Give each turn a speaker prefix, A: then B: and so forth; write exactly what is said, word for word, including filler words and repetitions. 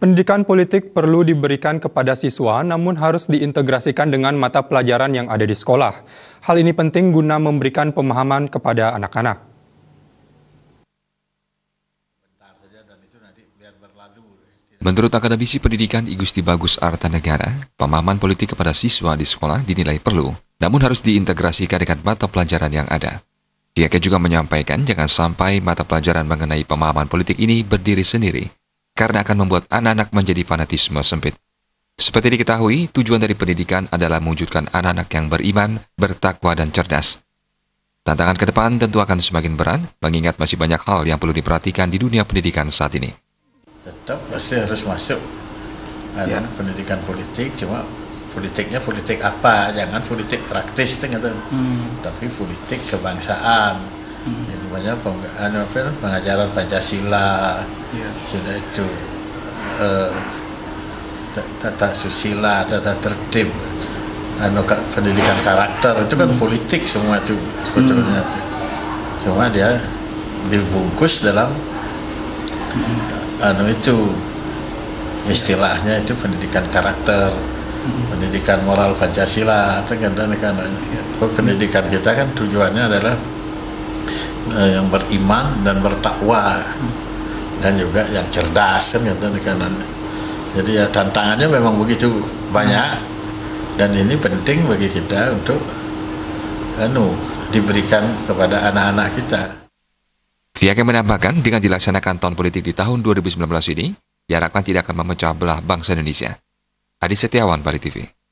A: Pendidikan politik perlu diberikan kepada siswa, namun harus diintegrasikan dengan mata pelajaran yang ada di sekolah. Hal ini penting guna memberikan pemahaman kepada anak-anak.
B: Menurut akademisi pendidikan I Gusti Bagus Artanegara, pemahaman politik kepada siswa di sekolah dinilai perlu, namun harus diintegrasikan dengan mata pelajaran yang ada. Pihaknya juga menyampaikan jangan sampai mata pelajaran mengenai pemahaman politik ini berdiri sendiri, karena akan membuat anak-anak menjadi fanatisme sempit. Seperti diketahui, tujuan dari pendidikan adalah mewujudkan anak-anak yang beriman, bertakwa, dan cerdas. Tantangan ke depan tentu akan semakin berat, mengingat masih banyak hal yang perlu diperhatikan di dunia pendidikan saat ini.
C: Tetap pasti harus masuk ya. Pendidikan politik, cuma politiknya politik apa, jangan politik praktis, hmm. tapi politik kebangsaan. Hmm. Yang banyak pengajaran Pancasila, ya. Sudah itu uh, tata susila, tata tertib, anu pendidikan karakter itu kan hmm. politik semua itu sebetulnya. Hmm. Cuma dia dibungkus dalam hmm. anu itu istilahnya itu pendidikan karakter, hmm. pendidikan moral Pancasila, itu kan kan. Ya. Pendidikan kita kan tujuannya adalah yang beriman dan bertakwa dan juga yang cerdas kan kan. Jadi ya tantangannya memang begitu banyak dan ini penting bagi kita untuk anu diberikan kepada anak-anak kita.
B: Pihaknya menambahkan dengan dilaksanakan tahun politik di tahun dua ribu sembilan belas ini diharapkan tidak akan memecah belah bangsa Indonesia. Adi Setiawan, Bali T V.